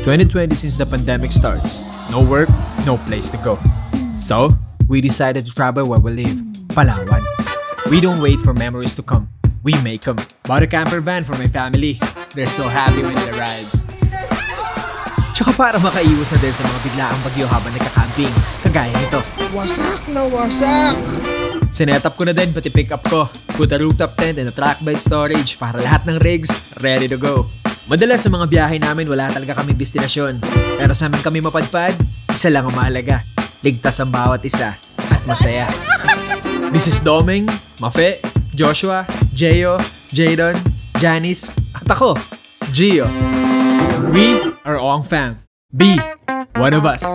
2020 since the pandemic starts. No work, no place to go. So, we decided to travel where we live, Palawan. We don't wait for memories to come. We make them. Bought a camper van for my family. They're so happy when it arrives. Tsaka para makaiwas na din sa mga biglaang bagyo habang nagka-camping, kagaya nito. Wasak na wasak! Sinet up ko na din pati pick up ko. Put a rooftop tent and a track bed storage para lahat ng rigs ready to go. Madalas sa mga biyahe namin wala talaga kaming destinasyon. Pero sa amin kami mapadpad, isa lang ang mahalaga. Ligtas ang bawat isa at masaya. This is Doming, Mafe, Joshua, Jeyo, Jadon, Janice, at ako, Gio. We are Ong Fam. Be one of us.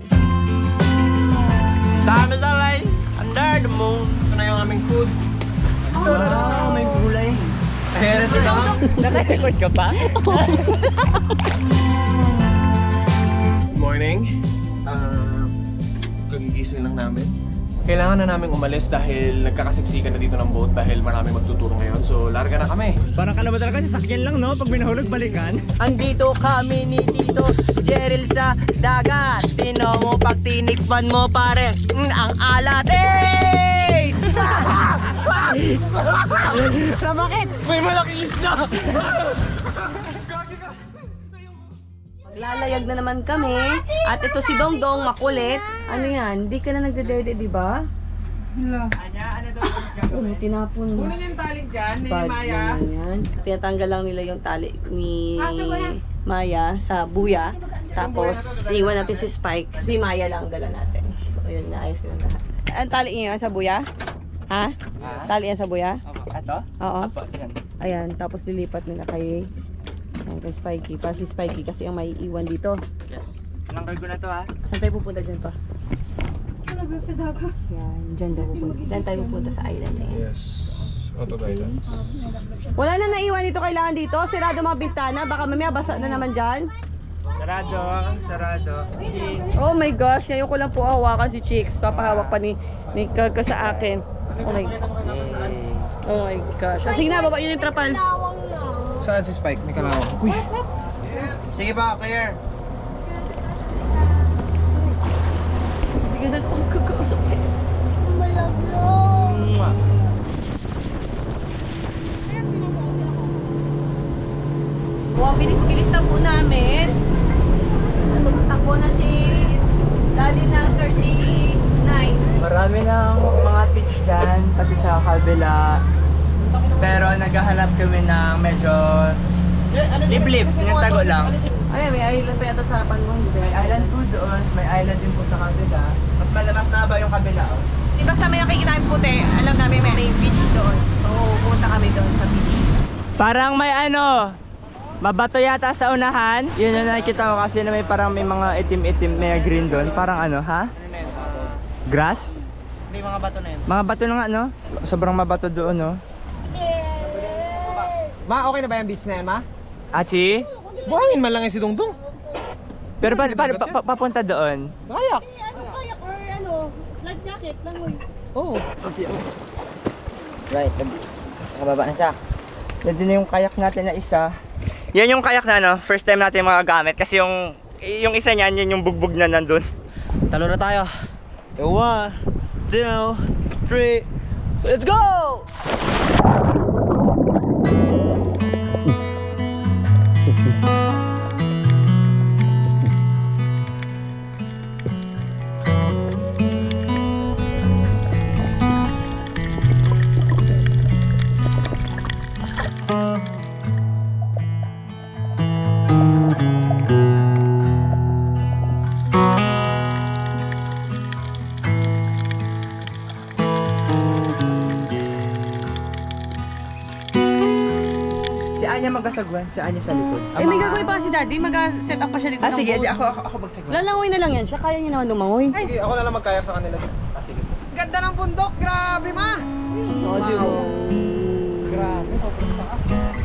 Dami salay, under the moon. Ito na yung aming food. Wow, may gulay. Ayan na lang. Naka-record ka pa? Good morning. Kagigising lang namin. Kailangan na namin umalis dahil nagkakasiksikan na dito ng boat dahil maraming magtuturo ngayon. So, larga na kami. Parang ka naman talaga sasakyan lang, no? Pag binahulog, balikan. Andito kami ni Tito Jeril sa dagat. Tino mo pag tinikpan mo, pare. Ang alat. Hey! Bakit? May malaking isda! Lalayag na naman kami. At ito si Dongdong, makulit. Ano yan? Hindi ka na nagdedede, di ba? Hala. Tinapon mo. Kunin yung tali dyan ni Bad Maya. yan. Tinatanggal lang nila yung tali ni Maya sa buya. Tapos, iwan natin si Spike. Si Maya lang ang dala natin. So, yun, naayos nila lahat. Ang tali niya sa buya? Ha? Tali yan sa buya? Ito? Oo. Yan. Ayan, tapos lilipat nila kay Spikey. Para si Spikey kasi ang may iwan dito. Yes. Tinanggal ko na to, ha? Saan tayo pupunta dyan pa? Sa dagat. Yan, dyan daw pupunta. Dyan tayo pupunta sa island na yan. Yes. Auto guidance. Wala na naiwan dito kailangan dito. Sirado mga bintana. Baka mamaya basa na naman dyan. Sarado, sarado. Oh my gosh, ngayon ko lang po hawakan si Chicks. Papahawak pa ni Kaka sa akin. Oh my god. Oh my gosh. Sige na, baba yun yung trapal. Saan si Spike? May kalawang. Uy! Sige pa, clear. Sige na, ang kakausap eh. Wow, bilis-bilis na po namin. Takbo na si Daddy ng 39. Marami ng mga beach dyan, pati sa kabila. Pero naghahanap kami ng medyo liblib, yung tago lang. Ay, may island pa yata sa harapan mo. May island po doon, may island din po sa kabila. Mas mahaba yung kabila. Oh. Di basta may nakikita yung puti, alam namin may beach doon. So, pupunta kami doon sa beach. Parang may ano, mabato yata sa unahan. Yun yung nakikita ko kasi na may parang may mga itim-itim, may green doon. Parang ano, ha? Grass? Hindi, mga bato na yun. Mga bato na nga, no? Sobrang mabato doon, no? Ma, okay na ba yung beach na yan, Ma? Achi? Buhangin man lang yung si Dongdong. Pero papunta doon? Kayak. Ano, kayak or ano, life jacket lang mo. Oo. Right, nakababa na siya. Yan din yung kayak natin na isa. Yan yung kayak na, no? First time natin magagamit kasi yung isa niyan, yun yung bugbog na nandun. Talo na tayo. 1, 2, 3, let's go! Anya magkasagwan, si Anya sa likod. May gagawin pa si Daddy, mag-set up pa siya dito ng Sige, boat. ako magsagwan. Lalangoy na lang yan siya, kaya niya naman lumangoy. Sige, ako na lang magkayak sa kanila. Sige. Ganda ng bundok, grabe, Ma! Wow. Grabe, sobrang taas.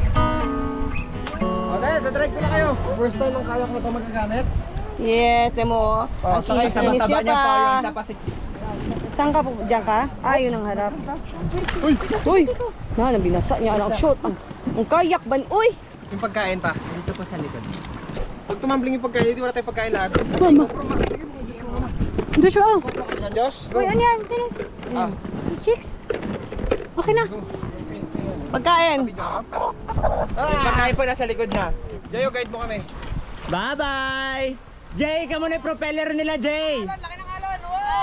O, dahil, dadrive ko na kayo. First time ng kayak na ito magagamit. Yes, mo. Ang sakay kinis na ni siya pa. Saan ka po? Diyan ka? Ah, yun ang harap. Uy! Uy! Na, nabinasa niya. Ang short. Ang kayak ban. Uy! Yung pagkain pa. Dito po sa likod. Pag tumambling yung pagkain, hindi wala tayong pagkain lahat. Josh, oh. Josh, Uy, ano yan? Sino? Chicks? Okay na. Pagkain. Pagkain po nasa likod na. Jayo, guide mo kami. Bye-bye! Jay, ka muna yung propeller nila, Jay! Laki ng alon!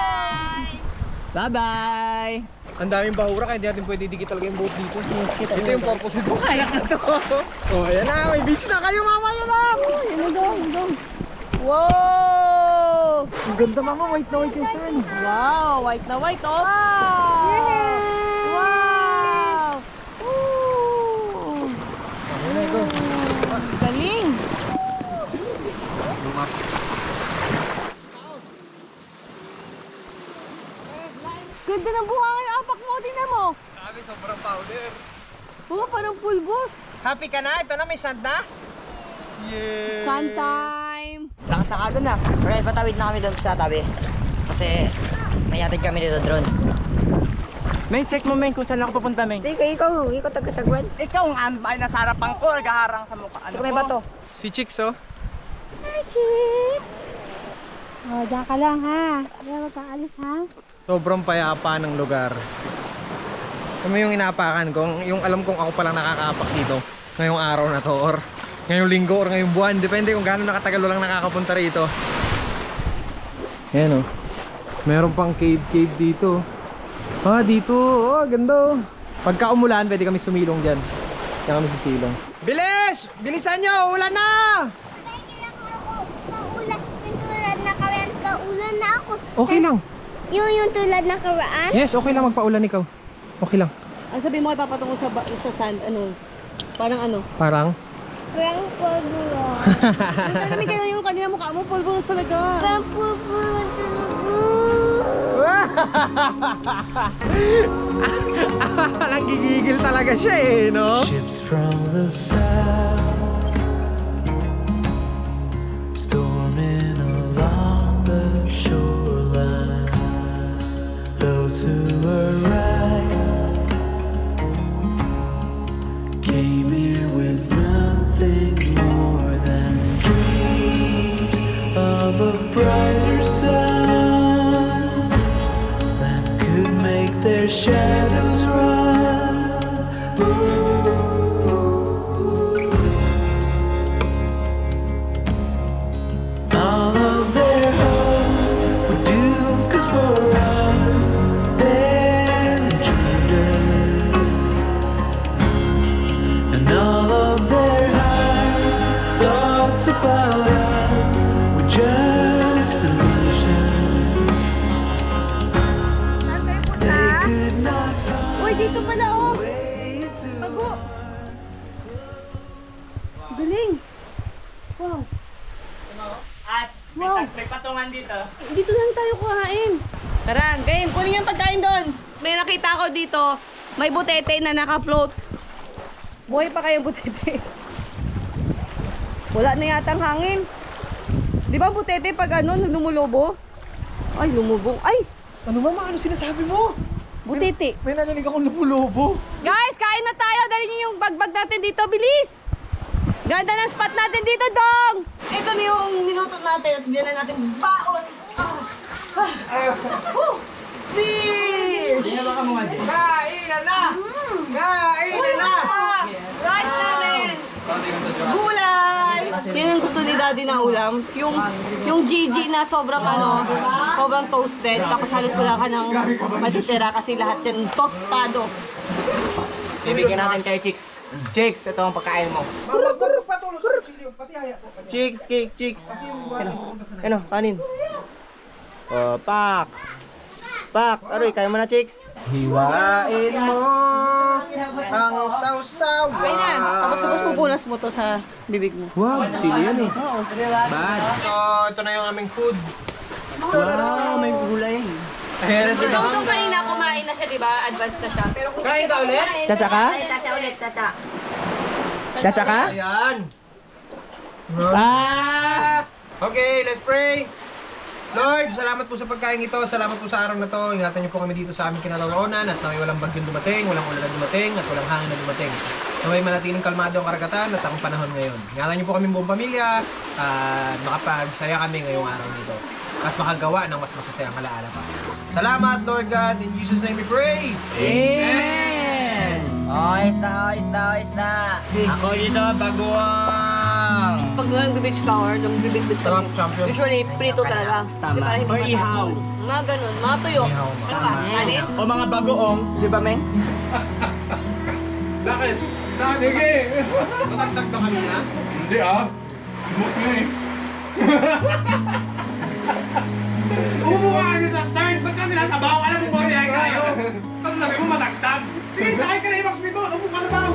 Bye-bye! Ang daming bahura kaya hindi natin pwede dikit talaga yung boat dito. Ito yung purpose nito. Kaya na to. Oh, ayan na. May beach na kayo, mama. Ayan na. Wow! Ang ganda, mama. White na white yung sun. Wow! White na white, oh! Wow! Ooh. Ayan na ito. Galing! Ganda ng buhangin ang apak mo, tingnan mo! Sabi, sobrang powder. Oh, parang pulbos! Happy ka na? Ito na, may sand na? Yeah! Sun time! Lakas na kagad na. Alright, patawid na kami doon sa tabi. Kasi may atid kami dito drone. Meng, check mo, Meng, kung saan ako pupunta, Meng. Ikaw taga-sagwan. Ikaw ang ambay na sa harapan ko, naghaharang sa mukha. Ano May ko? bato. Si Chicks, oh. Hi, chicks. Oh, diyan ka lang ha. Huwag kang alis ha. Sobrang payapa ng lugar. Ano yung inaapakan ko? Yung alam kong ako palang nakakaapak dito. Ngayong araw na to or ngayong linggo or ngayong buwan. Depende kung gaano nakatagal lang nakakapunta rito. Ayan, oh. Meron pang cave dito. Ah, dito. Oh, ganda. Pagka umulan, pwede kami sumilong dyan. Diyan kami sisilong. Bilis! Bilisan nyo! Ulan na! Paulan na ako. Okay lang. Yung tulad na karaan? Yes, okay lang magpaulan ikaw. Okay lang. Ang sabi mo ay papatungo sa sand, ano? Parang ano? Parang? Parang pulburo. Kami kayo yung kanina mukha mo, pulburo talaga. Parang pulburo talaga. Alang gigigil talaga siya eh, no? Ships from the south storming along the shoreline. Those who were right came here with nothing more than dreams of a brighter sun that could make their shadows run. All of their hopes were doomed, 'cause for us they're intruders, and all of their high thoughts about us were just illusions. They could not find Uy, dito pala oh! a way to Bago! Galing! Wow! At Wow. may patungan dito. Dito lang tayo kuhain. Tara, game. Kunin yung pagkain doon. May nakita ko dito. May butete na naka-float. Buhay pa kayong butete. Wala na yatang hangin. Di ba butete pag ano, lumulobo? Ay, lumubong. Ay, Ano mama? Ano sinasabi mo? butete. May narinig akong lumulobo. Guys, kain na tayo. Dali niyo yung bagbag natin dito. Bilis! Ganda ng spot natin dito, Dong! Ito na yung niluto natin at dinala natin baon. Fish! Hindi na baka mga Jay. Kainan na! Kainan na! Rice namin! Gulay! Yan ang gusto ni Daddy na ulam. Yung Gigi na sobrang sobrang toasted. Tapos halos wala ka ng matitira kasi lahat yan tostado. Bibigyan natin kay Chicks. Chicks, ito ang pagkain mo. Patulos sa chilyo. Pati haya. Chicks, cake, Chicks. Ano, kanin. Oh, pak. Pak, aroy, kaya mo na, Chicks. Hiwain mo ang sausaw. Kaya na. Tapos pupunas mo to sa bibig mo. Wow, sili yan eh. Oo. Bad. So, ito na yung aming food. Wow, may gulay. Ayan si Dong. Itong kanina kumain na siya, di ba? Advanced na siya. Pero kung Kain ka ulit? Chacha ka? Tata ulit, tata. Chacha ka? Ayan. Ah! Okay, let's pray. Lord, salamat po sa pagkain ito. Salamat po sa araw na to. Ingatan niyo po kami dito sa aming kinaroroonan at naway walang bagyong dumating, walang ulan na dumating, at walang hangin na dumating. Naway manatiling kalmado ang karagatan at ang panahon ngayon. Ingatan niyo po kami buong pamilya at makapagsaya kami ngayong araw nito. At makagawa ng mas masasayang alaala pa. Salamat, Lord God. In Jesus' name we pray. Amen! Ayos na. Ako dito, baguang! Pag nag-beach ka or nag-beach Sarap, champion. usually prito talaga. Tama. Di ba, hindi Or matapon. ihaw. Mga ganun, mga tuyo. Ihaw, Ano ba? Kanin? O mga bagoong, di ba, Meng? Bakit? Sige! Matagtag ba kami na? Hindi Lumot mo eh. Umuha ka sa start! Ba't kami nasa baw? Alam mo ba rin kayo? Tapos sabi mo matagtag! Sige, sakay ka na ibang speedboat! Umuha ka sa baw!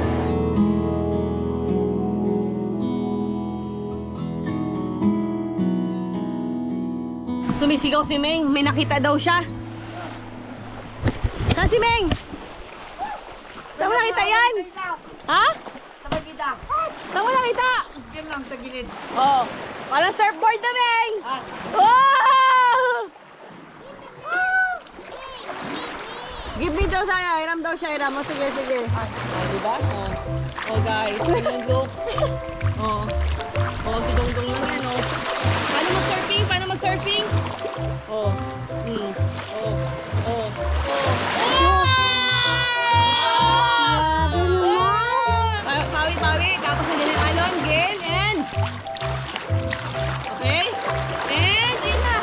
Sumisigaw si Meng, may nakita daw siya. Saan si Meng? Saan mo nakita yan? Ha? Saan mo nakita? Diyan lang sa gilid. Oh, parang surfboard na, Meng! Oh! Give me daw saya, hiram daw siya, hiram. Oh, sige. Oh, diba? Oh guys, look. Oh, si Dongdong lang yan, oh. Paano mag-surfing? Oh. Pawi. Tapos nandiyan yung alon. Game and... Okay? And... Yun na.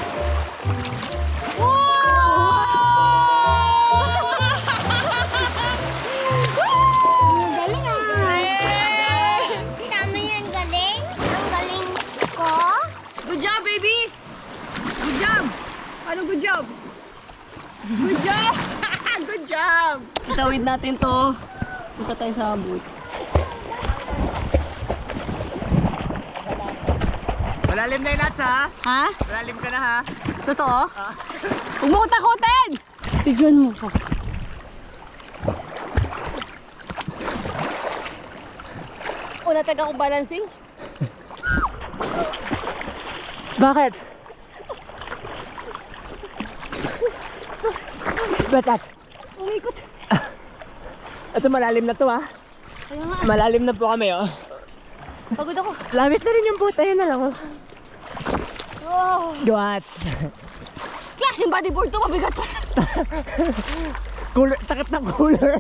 Tama yan, galing. Ang galing ko. Good job, baby! Good job! Ano good job? Good job! Good job! Itawid natin to. Punta tayo sa boat. Malalim na yung nuts, ha? Ha? Malalim ka na, ha? Totoo? Huwag mo ko takutin! Bigyan mo ko. Natag ako balancing. Bakit? Ba't? Umikot. Ito malalim na to, ha? Kaya nga. Malalim na po kami, oh. Pagod ako. Lamit na rin yung boat. Ayun na lang, oh. Oh. Guats. Clash yung bodyboard to. Mabigat pa. Cooler. Takip ng cooler.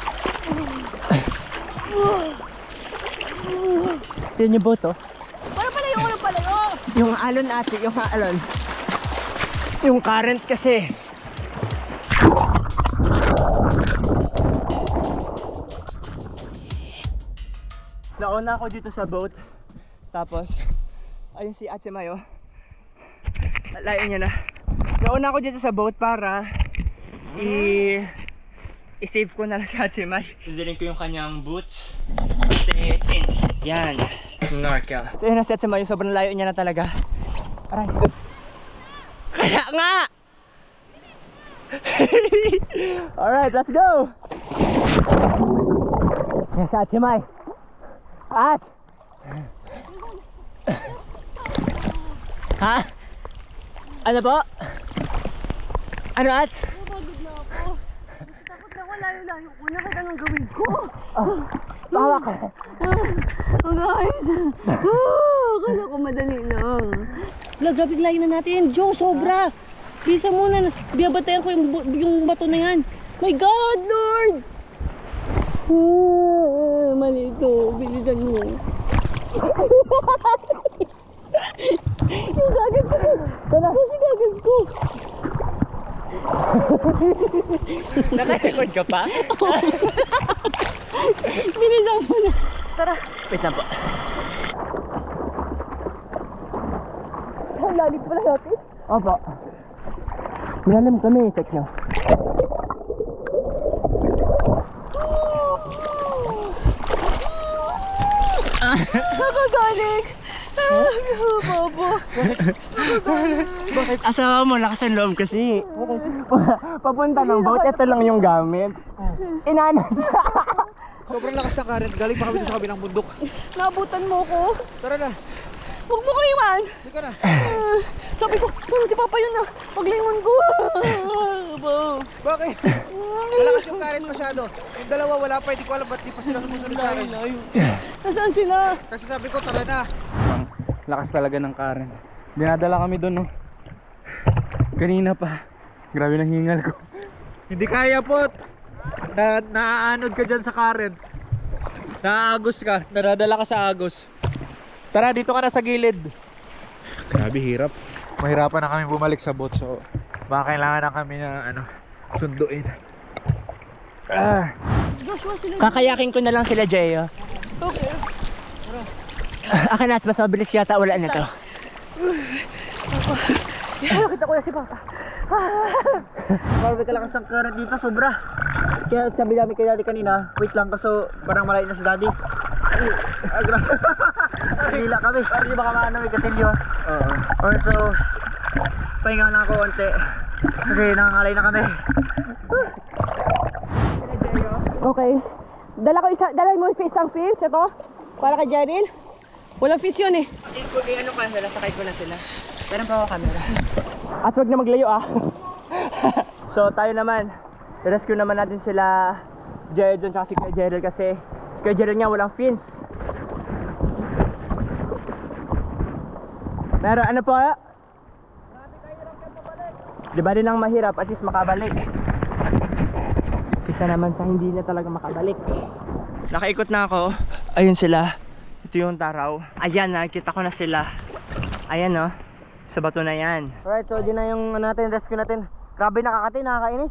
Yun yung boat, oh. Para palayo. Yung alon, ate. Yung alon. Yung current kasi. Nauna ako dito sa boat. Tapos ayun si Ate Mayo. Layo niya na. Nauna ako dito sa boat para i-save ko na lang si Ate May. Didilin ko yung kanyang boots. Pati pins. Yan. Norcal. So yun na si Ate Mayo. Sobrang layo niya na talaga. Aray. Kaya nga! Alright, let's go! Yan si Ate May. At! Ha? Ano po? Ano, At? Napagod na ako. Takot na ako. Layo-layo ko. Nakita nang gawin ko. Bawa ka. Oh guys. Akala ko madali lang. Grabe layo na natin. Joe, sobra. Bisa muna. Biyabatayan ko yung bato na yan. My God, Lord! Mali ito. Bilisan mo. Yung gagas ko. Yung gagas ko. Naka-record ka pa? Bilisan mo na. Tara. Wait lang po. Lalim pala natin. Opo. Malalim kami. Check nyo. Nakagaling! Bobo! Bakit? Asawa mo, lakas ang loob kasi. Papunta ng boat, ito lang yung gamit. Inanad siya. Sobrang lakas ng current. Galing pa kami sa kabilang bundok. Nabutan mo ko. Tara na. Huwag mo ko iwan. Sige na. Sabi ko, si Papa yun na. Paglingon ko. Bakit? Malakas yung current masyado. Yung dalawa wala pa, hindi ko alam ba't di pa sila sumusunod sa akin. Nasaan sila? Kasi sabi ko, tara na. Lakas talaga ng current. Dinadala kami doon, no? Kanina pa. Grabe ng hingal ko. Hindi kaya, Pot. Naaanod ka dyan sa current. Naaagos ka. Nadadala ka sa agos. Tara, dito ka na sa gilid. Grabe, hirap. Mahirapan na kami bumalik sa boat. So, baka kailangan na kami na sunduin. Kakayakin ko na lang sila, Jay. Okay. Akin na, mas mabilis yata. Wala na to. Nakita ko na si Papa. Grabe kalakas ng current dito, sobra. Kaya sabi namin kay Daddy kanina, wait lang kaso parang malayo na si Daddy. Grabe. Hila kami. Parang yung baka maano may katilyo. Oo. Also, pahinga lang ako onte. Kasi nangangalay na kami. Okay. Dala mo isang fish, ito. Para kay Janil. Walang fish yun eh. Ano ka sila, sakay ko na sila. Meron pa ako camera. At huwag na maglayo So tayo naman, rescue naman natin sila Jared at si Kuya Gerald kasi Kuya Gerald niya walang fins. Pero ano po? Di ba din ang mahirap, at least makabalik. Isa naman sa hindi na talaga makabalik. Nakaikot na ako. Ayun sila. Ito yung taraw. Ayan, nakikita ko na sila. Ayan no. Sa bato na yan. Alright, so di na yung natin, rescue natin. Grabe nakakati, nakakainis.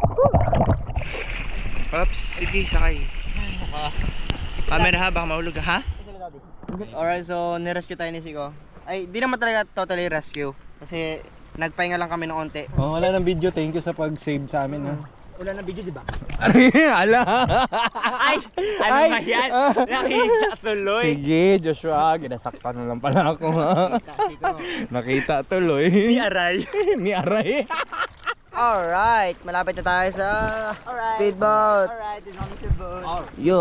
Oops, sige, sakay. Camera ha, baka mahulog ha? Alright, so nirescue tayo ni Siko. Ay, di naman talaga totally rescue. Kasi nagpahinga lang kami ng onte. Oh, wala ng video, thank you sa pag-save sa amin. Wala na video, di ba? Ala! Ay! Ano ba yan? Nakita tuloy. Sige, Joshua, ginasaktan na lang pala ako. Nakita tuloy. Mi aray. Mi aray. Alright, malapit na tayo sa speedboat. Alright, this one is the boat. Yo.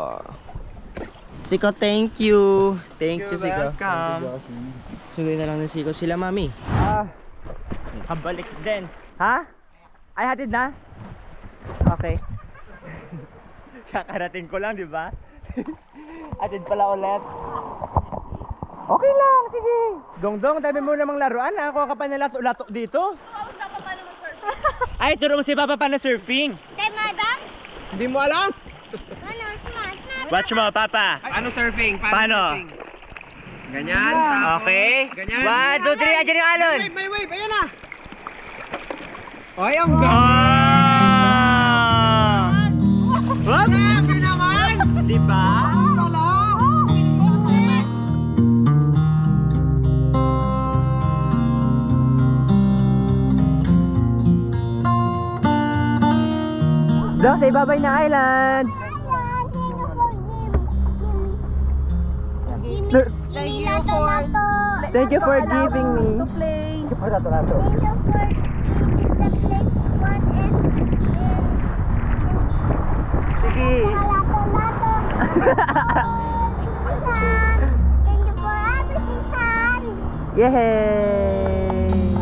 Siko, thank you. Thank you, Siko. Welcome. Sugoy na lang ng Siko sila, mami. Kabalik din. Ha? Ay, hatid na? Okay. Kakarating ko lang, di ba? Hatid pala ulit. Okay lang, sige. Dongdong, tabi mo namang laruan. Ako ka pa nalato-lato dito. Ay, turo mo si Papa paano surfing. Tay, madam? Hindi mo alam? Ano? Smart. Watch mo, Papa. Paano surfing? Paano? Surfing? Ganyan, tapos. Okay. Ganyan. 1, 2, 3, ayan yung alon. May wave, ayan na. Ay, ang ganda. Wag! Grabe naman! Diba? Doon sa ibabay na island. Thank you for giving me. Thank you for lato-lato. Sige. Thank you for everything, son. Yay!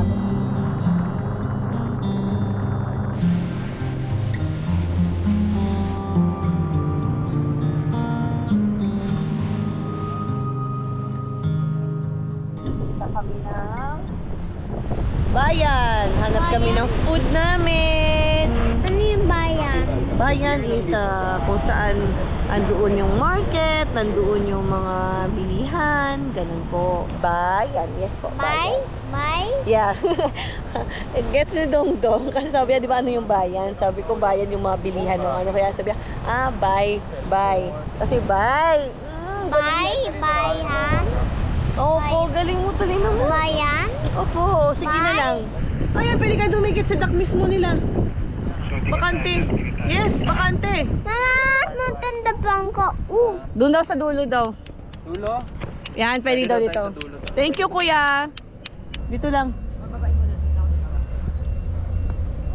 Bayan. Hanap kami ng food namin. Ano yung bayan? Bayan is kung saan andoon yung market, nandoon yung mga bilihan, ganun po. Bayan, yes po. Bye? Bye? Yeah. Get ni Dongdong. Kasi sabi niya, di ba ano yung bayan? Sabi ko, bayan yung mga bilihan ng ano. Kaya sabi niya, bye, bye. Kasi bye. Bye? Bayan? Opo, galing mo tuloy naman. Bayan? Opo, sige na Bye. lang. Ayan, pwede ka dumikit sa dock mismo nila. Bakante. Yes, bakante. Natandapang ko. Doon daw sa dulo daw. Dulo? Yan, pwede daw dito. Thank you, kuya. Dito lang.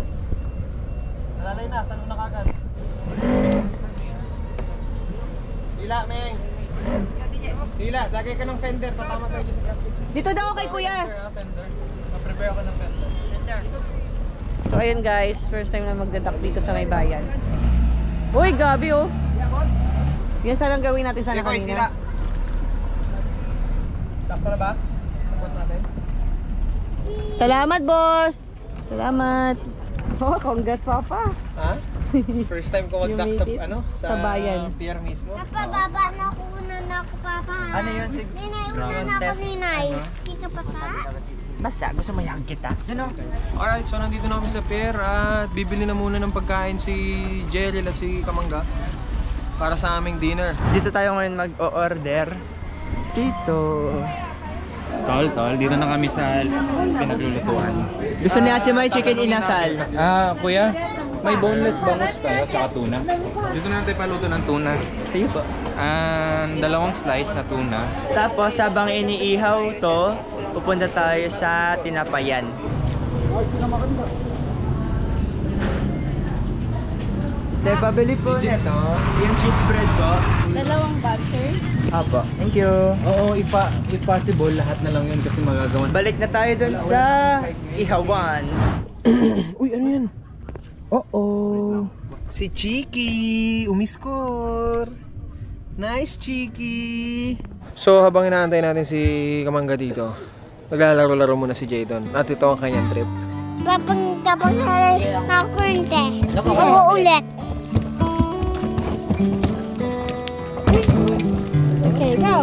Nalalay na, saan mo na kagad? Hila, Meng. Hila, lagay ka ng fender. Tatama tayo dito. Dito daw kay kuya. Fender. Ma-prepare ako ng fender. So ayun guys, first time na magdadak dito sa may bayan. Uy, gabi oh. Yan sanang gawin natin sana Ikaw, kanina. sila. Sakto na ba? Sakot natin. Salamat, boss! Salamat! Oh, congrats, Papa! Ha? First time ko mag-duck sa, sa bayan. pier mismo. Napababa na ako na ako papa. Ano yun? Ninay, una na ako ninay. Hindi ka pa pa? Basta, gusto mo yung kita? Ano? Alright, so nandito na kami sa pier at bibili na muna ng pagkain si Jerry at si Kamangga para sa aming dinner. Dito tayo ngayon mag-o-order. Dito. Tol, dito na kami sa pinaglulutuan. Gusto ni Ate May chicken inasal. Kuya, may boneless bangus kayo at saka tuna. Dito na natin paluto ng tuna. Sige po. Dalawang slice na tuna. Tapos habang iniihaw to, pupunta tayo sa tinapayan. Te, pabili po nito. Yung cheese bread po. Dalawang bag, sir. Apo. Thank you. Oo, if possible, lahat na lang yun kasi magagawan. Balik na tayo dun sa ihawan. Uy, ano yan? Si Chiki! Umiskor! Nice, Chiki! So, habang inaantay natin si Kamangga dito, naglalaro-laro muna si Jadon. At ito ang kanyang trip. Kapag nakurente, uulit. Okay, go.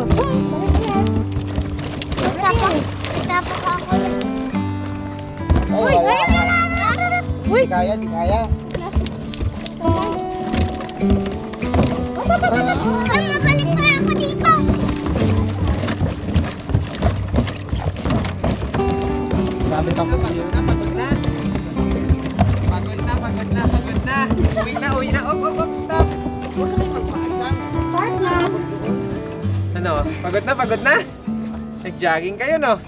Tapos ako. Uy, uy, Di kaya. mabalik pa ako dito. Grabe tapos yun. Pagod na. Uwi na. Op, stop. Ano? Pagod na? Nag-jogging kayo, no?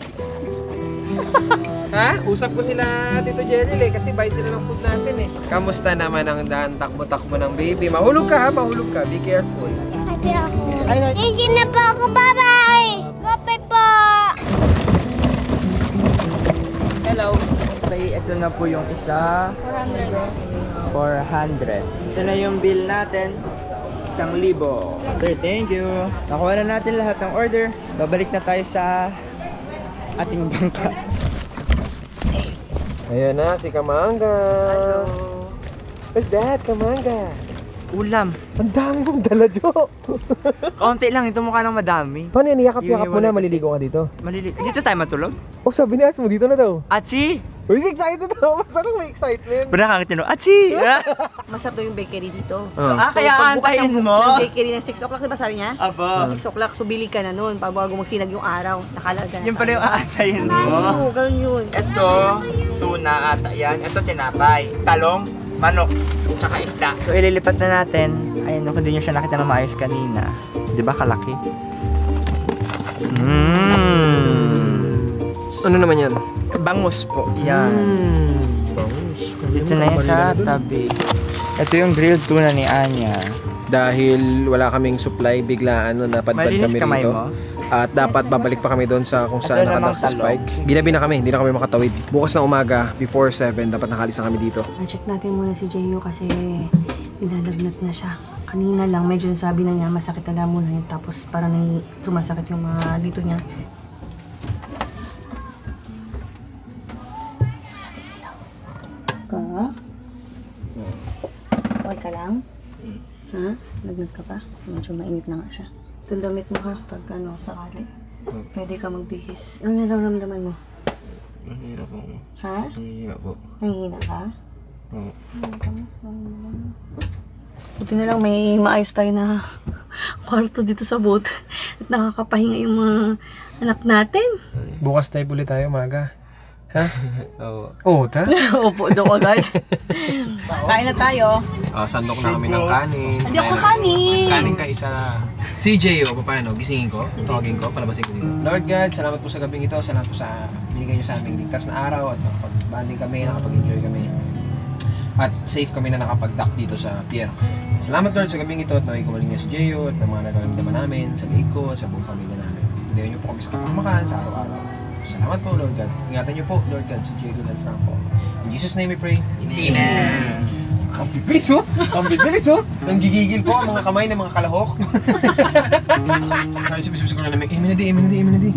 Ha? Usap ko sila Tito Jerry kasi buy sila ng food natin eh. Kamusta naman ang daan takbo-takbo ng baby? Mahulog ka. Be careful. Sabi ako. Hindi na po ako, bye-bye. Kape po. Hello. Okay, ito na po yung isa. 400. Ito na yung bill natin. 1,000. Sir, thank you. Nakuha na natin lahat ng order. Babalik na tayo sa ating bangka. Ayan na, si Kamangga. What's that, Kamangga? Ulam. Ang dami mong dala, Jo. Kaunti lang. Ito mukha ng madami. Paano yan? Yakap-yakap mo na, maliligo ka dito. Dito tayo matulog? Oh, sabi ni As mo, dito na daw. Atsi! Uy, excited daw. Parang may excitement. Parang kakit nyo. Atsi! Masarap daw yung bakery dito. Kaya pagbukas antayin ng mo? bakery ng 6 o'clock, diba sabi niya? Apo. 6 o'clock, so bili ka na nun. Pag bago magsinag yung araw, nakalaga na. Yun pala yung aantayin mo. Oo, ganun yun. Ito, tuna ata yan. Ito, tinapay. Talong, manok, tsaka isda. So, ililipat na natin. Ayun, kung di nyo siya nakita na maayos kanina. Di ba kalaki? Ano naman yan? Bangus po. Yan. Bangus. Dito na yan sa tabi. Ito yung grilled tuna ni Anya. Dahil wala kaming supply, biglaan napadpad Malinis kami kamay rito. mo? At dapat babalik pa kami doon sa kung saan Ito namang nakadak sa talong. spike. Ginabi na kami, hindi na kami makatawid. Bukas na umaga, before 7, dapat nakalis na kami dito. Na-check natin muna si Jeyo kasi nilalagnat na siya. Kanina lang, medyo sabi na niya, masakit na lang muna yun. Tapos parang tumasakit yung mga dito niya. Ka? Okay ka lang? Ha? Lagnat ka pa? Medyo mainit na nga siya. Itong damit mo ha, pag sakali. Pwede ka magbihis. Ano nararamdaman mo? Mahirap po. Ha? Mahirap po. Nangihina ka? Oo. Buti na lang may maayos tayo na kwarto dito sa boat. At nakakapahinga yung mga anak natin. Bukas tayo ulit tayo, umaga. Ha? Oo. Oo, ta? Upo daw agad. Kain na tayo. Sandok na kami ng kanin. Hindi ako kakanin. Kanin ka isa. Si J.O., paano? Gisingin ko? Tawagin ko? Palabasin ko dito. Lord God, salamat po sa gabing ito. Salamat po sa binigay niyo sa aming ligtas na araw at nakapag-banding kami, nakapag-enjoy kami. At safe kami na nakapag-dock dito sa pier. Salamat Lord sa gabing ito at naway kumaling niya si Jeyo at ng mga nagaramdaman namin sa liig ko at sa buong pamilya namin. Pinayon niyo po kami sa kapamakan sa araw-araw. Salamat po Lord God. Ingatan niyo po Lord God si Jeyo and Franco. In Jesus' name we pray. Amen. Ang bibilis oh! Ang bibilis oh! Nanggigigil po ang mga kamay ng mga kalahok. Ay, sabi ko na namin, amen na di, amen na di, amen na di.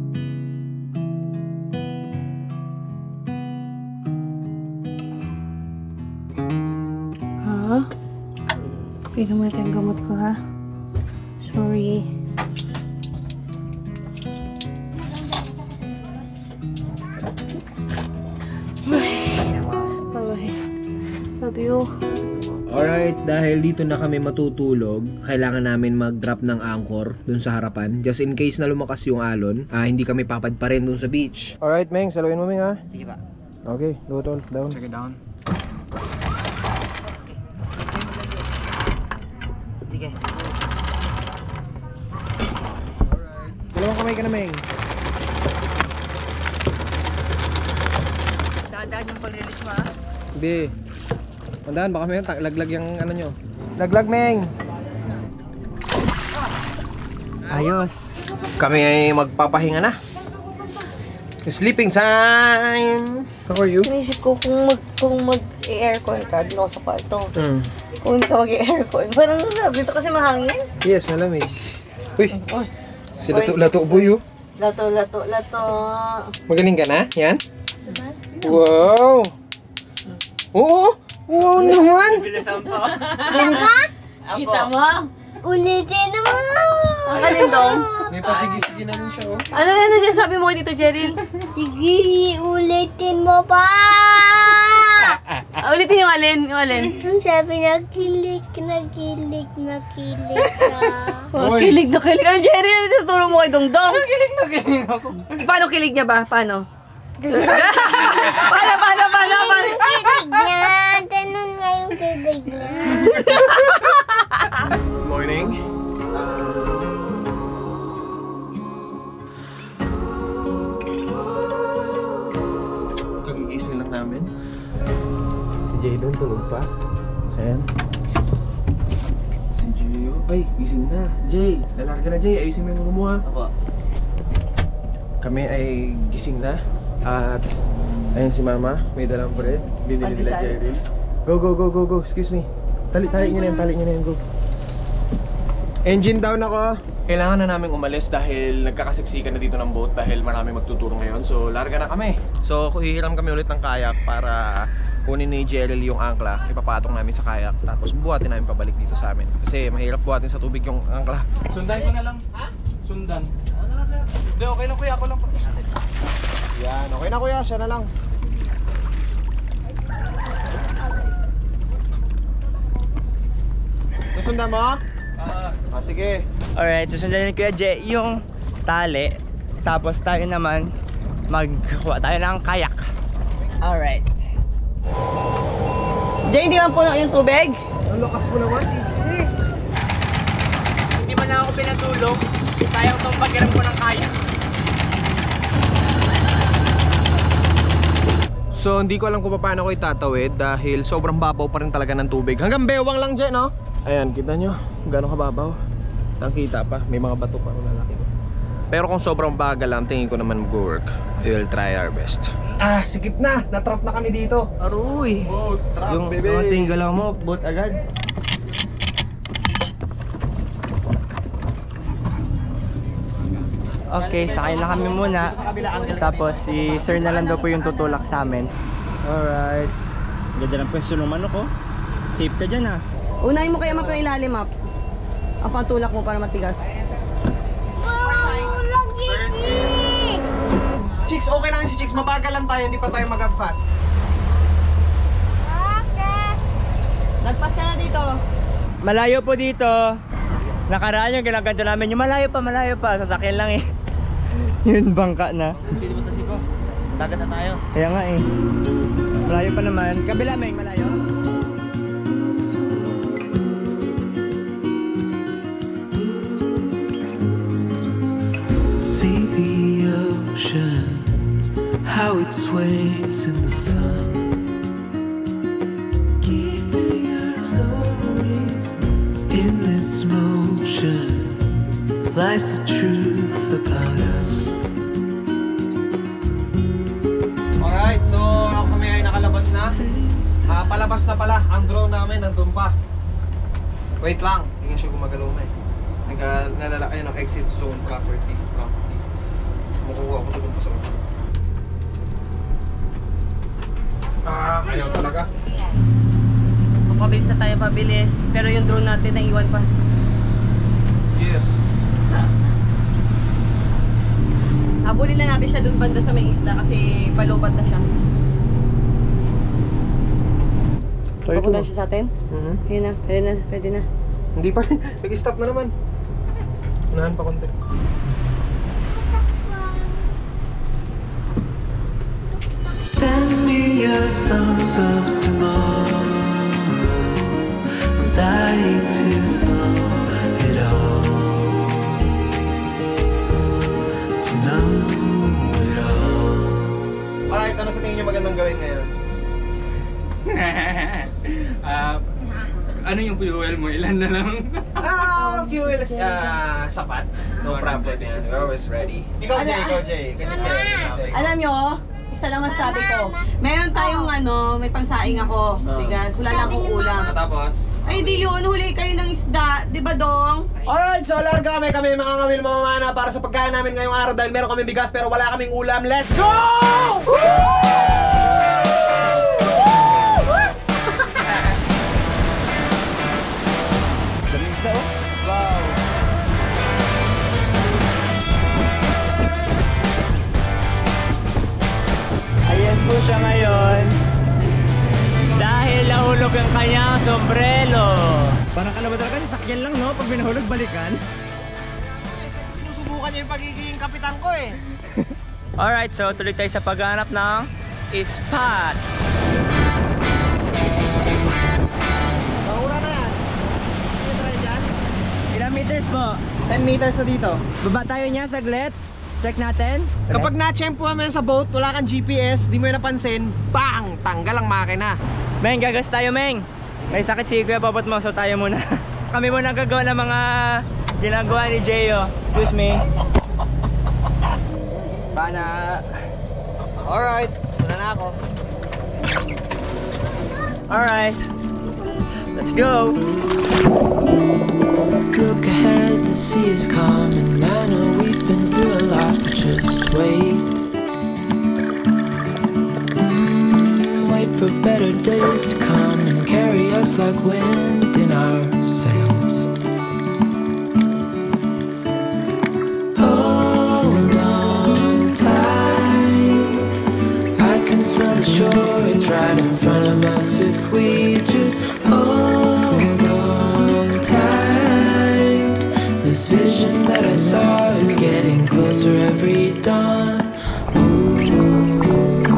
Ha? Bigyan mo natin yung gamot ko, ha? Sorry. Bye-bye. Love you. Alright, dahil dito na kami matutulog, kailangan namin mag-drop ng anchor dun sa harapan. Just in case na lumakas yung alon, hindi kami papad pa rin dun sa beach. Alright, Meng, saluhin mo, Meng, ha? Sige pa. Okay, go tol, down. Check it down. Sige. Alright. Dalawang kamay ka na, Meng. Dadaan yung pag-release mo, ha? Be. Tandaan, baka may laglag yung ano nyo. Laglag, Meng! Ayos. Kami ay magpapahinga na. Sleeping time! How are you? Inisip ko kung mag-aircon ka dito sa kwarto. Kung hindi ka mag-aircon, parang dito kasi mahangin. Yes, malamig. Uy! Si Lato Boy, oh. Lato. Magaling ka na? Yan? Wow! Oo! Wow naman! Kita mo? Ulitin naman! Ang kalindong. May pasigi-sige naman siya, oh. Ano yan sabi mo dito, Cheryl? Sige, ulitin mo pa! Ulitin yung alin. Ang sabi na kilig ka. Oh, kilig na kilig. Ano, Cheryl? Tuturo mo kay Dongdong. Kilig na kilig ako. Paano kilig niya ba? Paano? Paano? Kilig niya! Ganun nga yung kilig niya. Good morning. Kagigising lang namin. Si Jadon tulog pa. Ayan. Si Gio. Ay, gising na. Jay, lalarga na Jay. Ayusin mo yung room mo, ha. Kami ay gising na. At ayun si Mama, may dalang bread. Binili nila Jerry. Go. Excuse me. Tali niyo na yan, go. Engine down ako. Kailangan na namin umalis dahil nagkakasiksikan na dito ng boat dahil marami magtuturo ngayon. So, larga na kami. So, hihiram kami ulit ng kayak para kunin ni Jerry yung angkla. Ipapatong namin sa kayak. Tapos buhatin namin pabalik dito sa amin. Kasi mahirap buhatin sa tubig yung angkla. Sundan ko na lang. Ha? Sundan. Hindi, okay lang kuya. Ako lang. Yan, okay na kuya. Siya na lang. Nasundan mo? Sige. Alright, susundan ni Kuya Jay yung tali. Tapos tayo naman magkuha tayo ng kayak. Alright. Jay, hindi man puno yung tubig? Ang lakas mo naman, Itzy. Hindi man na ako pinatulong. Sayang itong pagkiram ko ng kayak. So, hindi ko alam kung paano ko itatawid dahil sobrang babaw pa rin talaga ng tubig. Hanggang bewang lang dyan, no? Ayan, kita nyo. Gano'ng kababaw. Nakita pa. May mga bato pa kung lalaki ko. Pero kung sobrang bagal lang, tingin ko naman mag-work. We will try our best. Sikip na! Natrap na kami dito. Aruy! Oh, trap, Yung baby! konting galaw mo, boat agad. Okay, sakay na kami muna. Tapos si Sir na lang daw po yung tutulak sa amin. Alright. Ganda ng pwesto ng manok, oh. Safe ka dyan, ah. Unahin mo kaya map yung ilalim, map. Ang pantulak mo para matigas. Chicks, okay lang si Chicks. Mabagal lang tayo. Hindi pa tayo mag-fast. Lagpas ka na dito. Malayo po dito. Nakaraan yung ginaganto namin. Yung malayo pa. Sasakyan lang eh. Yun, bangka na. Pili mo to siko. Dagat na tayo. Kaya nga eh. Malayo pa naman. Kabila may malayo. See the ocean, how it sways in the sun. lies the truth about us. Alright, so kami ay nakalabas na. Palabas na pala. Ang drone namin nandun pa. Wait lang, hindi nga siya gumagalaw na eh. Nalalakay ng exit zone property. Sumukuha ako doon pa sa mga. Ayaw talaga. Pabilis na tayo, pabilis. Pero yung drone natin naiwan pa. Yes. Habulin na natin siya dun banda sa may isla kasi palubad na siya. Papunta siya sa atin? Ayun na, pwede na. Hindi pa rin, nag-stop na naman. Unahan pa konti. Send me your songs of tomorrow. I'm dying to know it all. To know it all. Alright, ano sa tingin niyo magandang gawin ngayon? Ano yung fuel mo? Ilan na lang? Fuel is sapat. No problem yan. We're always ready. Ikaw, Jay. Can you say? Alam nyo, isa lang masasabi ko. Meron tayong may pangsaing ako. Bigas, wala lang akong ulam. Tapos? Ay, di yun. Huli kayo ng isda. Di ba, Dong? Alright, so larga kami mga ngawil mamamana para sa pagkain namin ngayong araw dahil meron kaming bigas pero wala kaming ulam. Let's go! Ayan po siya ngayon. Dahil nahulog ang kanyang sombrero. Parang kalaban talaga, sakyan lang no? Pag binahulog, balikan. Sinusubukan niya yung pagiging kapitan ko eh. Alright, so tuloy tayo sa paghanap ng spot. Mahura na yan. Sige, try dyan. Ilang meters po? 10 meters na dito. Baba tayo niya saglit. Check natin. Kapag na-tsempo mo sa boat, wala kang GPS, di mo yung napansin, bang! Tanggal ang makina. Meng, gagas tayo, Meng. May sakit si Kuya Popot mo, so tayo muna. Kami muna gagawa ng mga ginagawa ni Jeyo. Excuse me. Bana. Alright, muna na ako. Alright. Let's go. Look ahead, the sea is calm, and I know we've been through a lot, but just wait. Wait for better days to come and carry us like wind in our sails. Hold on tight, I can smell the shore, it's right in front of us if we just hold on tight. This vision that I saw is getting closer every dawn. Ooh,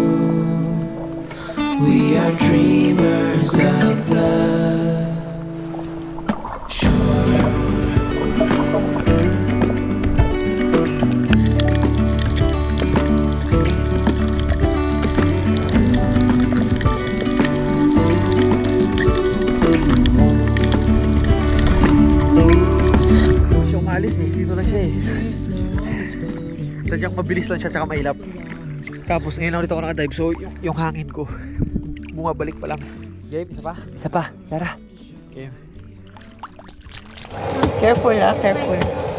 we are dreamers of the shore. Sadyang mabilis lang siya tsaka mailap. Tapos ngayon ulit ako nakadive, so yung hangin ko bumabalik pa lang. Game, isa pa? Isa pa, tara. Game. Careful careful.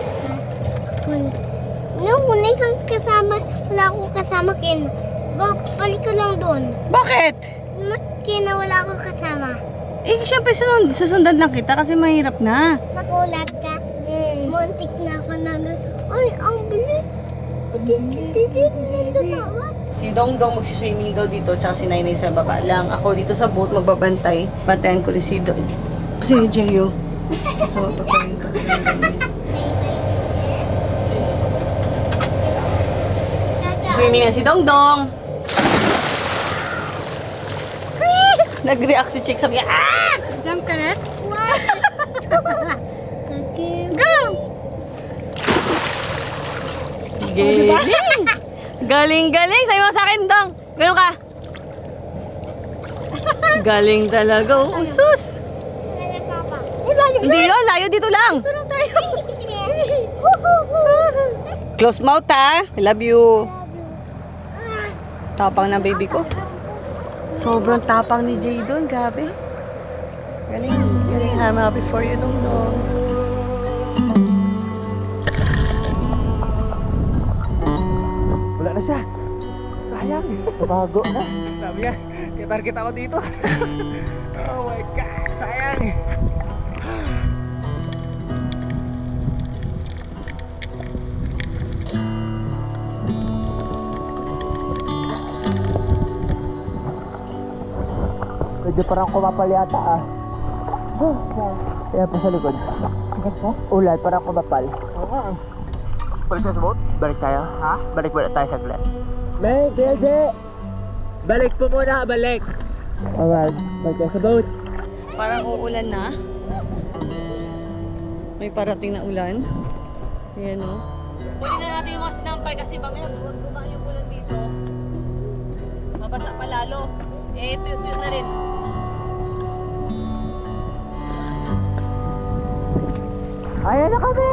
Nung una isang kasama, wala akong kasama Ken. Go, balik ko lang doon. Bakit? Ken, wala akong kasama. Eh, syempre susundan lang kita kasi mahirap na. Makulat ka? Yes. Muntik na ako na doon. Ay, ang bilis. Si Dongdong magsiswimming daw dito tsaka si Nainay sa baba lang. Ako dito sa boat magbabantay. Bantayan ko rin si Jeyo. Sa baba pa rin ko. Swimming na si Dongdong. Nag-react si Chick, sabi niya, ah! Jump ka net? Go! Galing! Galing! Sabi mo sa akin, Dong! Ganun ka! Galing talaga, oh. Sus! Wala, Papa. Hindi yun, layo dito lang! Dito lang tayo. Close mouth ha. I love you. Tapang ng baby ko. Sobrang tapang ni Jadon. Grabe. Galing. Galing. I'm happy for you, Dong. Wala na siya. Sayang. Bago na. Sabi niya, target ako dito. Oh my God, sayang. Medyo parang kumapal yata ah. Kaya pa sa likod. Ulan, parang kumapal. Balik tayo sa boat? Balik tayo, ha? Balik muna tayo sa glass. Balik, Dede! Balik po muna, balik! Alright, balik tayo sa boat. Parang uulan na. May parating na ulan. Ayan o. Huli na natin yung mga sinampay kasi mamaya huwag gumaan yung ulan dito. Mabasa pa lalo. Eh, tuyo-tuyo na rin. Ayan na kami!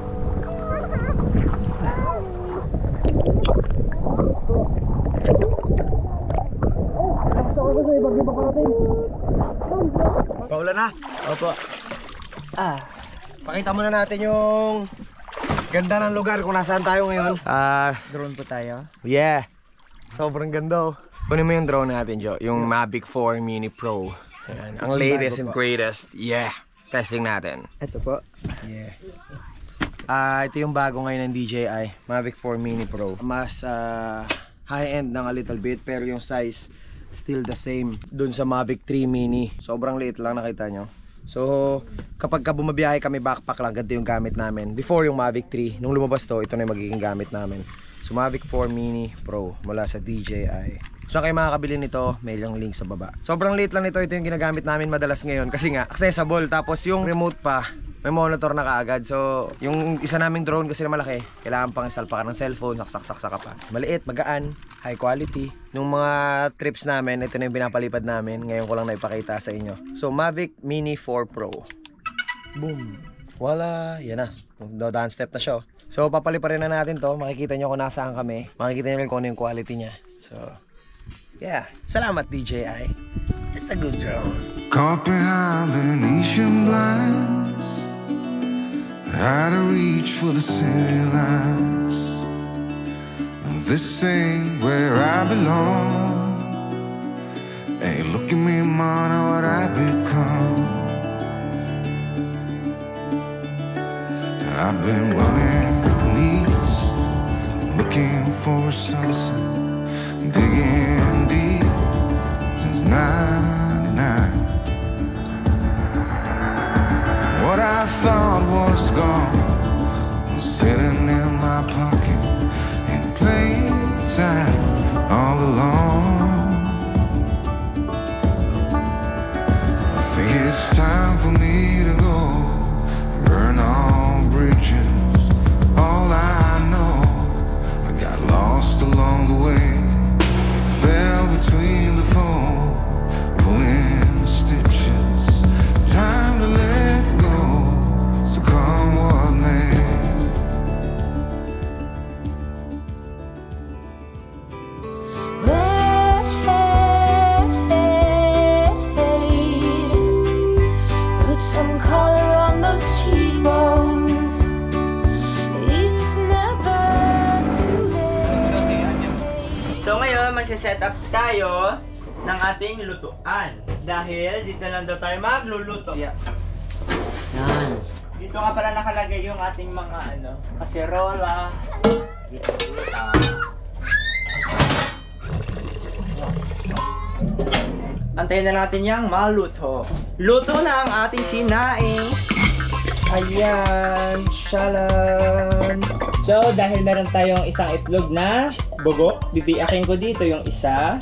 Paulan na. Opo. Pakita muna natin yung ganda ng lugar kung nasaan tayo ngayon. Drone po tayo. Yeah. Sobrang ganda oh. Kunin mo yung drone natin, Jo. Yung Mavic 4 Mini Pro. Ayan. Ang latest and greatest. Yeah. Testing natin. Ito po. Yeah. Ito yung bago ngayon ng DJI. Mavic 4 Mini Pro. Mas high-end ng a little bit pero yung size still the same dun sa Mavic 3 Mini. Sobrang liit lang, nakita nyo. So, kapag bumabiyahe kami backpack lang, ganito yung gamit namin. Before yung Mavic 3, nung lumabas to, ito na yung magiging gamit namin. So, Mavic 4 Mini Pro mula sa DJI. So, kayo makakabili nito, may yung link sa baba. Sobrang liit lang nito, ito yung ginagamit namin madalas ngayon kasi nga, accessible. Tapos yung remote pa, may monitor na kaagad. So, yung isa naming drone kasi na malaki, kailangan pang install pa ka ng cellphone, saksak-saksa ka pa. Maliit, magaan, high quality. Nung mga trips namin, ito na yung pinapalipad namin. Ngayon ko lang naipakita sa inyo. So, Mavic Mini 4 Pro. Boom. Wala. Yan na. Done step na siya. So, papaliparin na natin to. Makikita nyo kung nasaan kami. Makikita nyo rin kung ano yung quality niya. So, yeah. Salamat, DJI. It's a good drone. Caught behind Venetian blinds, out of reach for the city lights. This ain't where I belong. Hey, look at me, man, what I've become. I've been running east, looking for sunset, digging deep since 99. What I thought was gone was sitting in my pocket in plain sight all along. I think it's time for me to go, burn all bridges. All I know, I got lost along the way, fell between the foam, pulling stitches. Time to let go, so come what may. Put some color on those cheekbones. It's never too late. So ngayon, magsiset up tayo ng ating lutuan. Dahil dito lang daw tayo magluluto. Yeah. Yan. Dito nga pala nakalagay yung ating mga kaserola. Antayin na natin yung maluto. Luto na ang ating sinaing. Ayan, shalan. So, dahil meron tayong isang itlog na bugok, bibiyakin ko dito yung isa.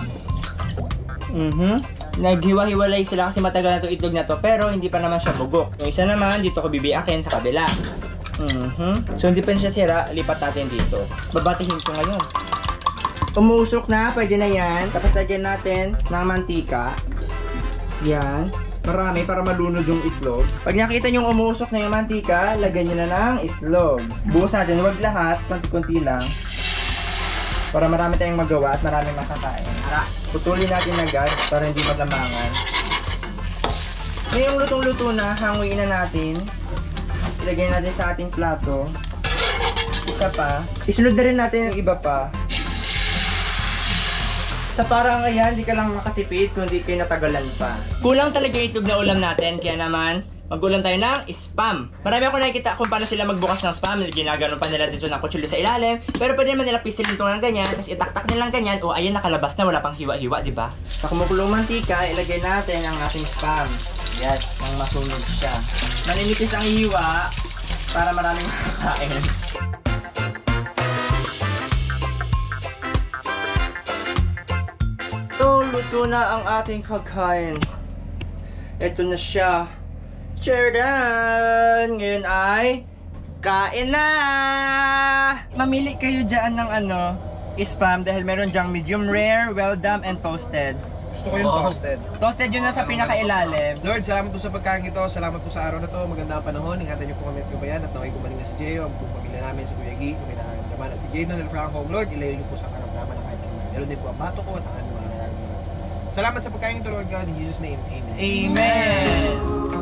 Naghiwa-hiwalay sila kasi matagal na itong itlog na to, pero hindi pa naman siya bugok. Yung isa naman, dito ko bibiyakin sa kabila. So, hindi pa siya sira, lipat natin dito. Babatihin ko ngayon. Umusok na, pwede na yan. Tapos lagyan natin ng mantika. Yan. Marami para malunod yung itlog. Pag nakita nyo umusok na yung mantika, lagyan nyo na ng itlog. Buhos natin, huwag lahat, konti-konti lang. Para marami tayong magawa at marami makakain. Putulin natin agad para hindi maglamangan. Ngayong lutong-luto na, hanguin na natin. Ilagay natin sa ating plato. Isa pa. Isunod na rin natin yung iba pa. Sa parang ayan, di ka lang makatipid kung di kayo natagalan pa. Kulang talaga yung itlog na ulam natin, kaya naman, mag-ulam tayo ng spam. Marami ako nakikita kung paano sila magbukas ng spam. Ginaganon pa nila dito ng kutsilyo sa ilalim. Pero pwede naman nila pistilin ito ng ganyan, tapos itaktak nilang ganyan. O ayan, nakalabas na, wala pang hiwa-hiwa, di ba? Sa kumukulong mantika, ilagay natin ang ating spam. Yes, nang masunog siya. Maninipis ang hiwa para maraming makakain. So, luto na ang ating kakain. Ito na siya. Cheerdan! Ngayon ay kain na! Mamili kayo dyan ng spam dahil meron dyang medium rare, well done, and toasted. Gusto ko yung toasted. Toasted yun na sa pinakailalim. Lord, salamat po sa pagkain ito. Salamat po sa araw na to. Maganda ang panahon. Ingatan niyo po kami at kabayan at naway gumaling na si Jeyo. Ang buong pamilya namin sa Kuya Gi. Kami nakakamdaman at si Jadon and Franco. Lord, ilayo niyo po sa karamdaman ng kahit naman. Meron din po ang bato ko at ang mga nararamdaman. Salamat sa pagkain ito, Lord God. In Jesus' name, Amen. Amen!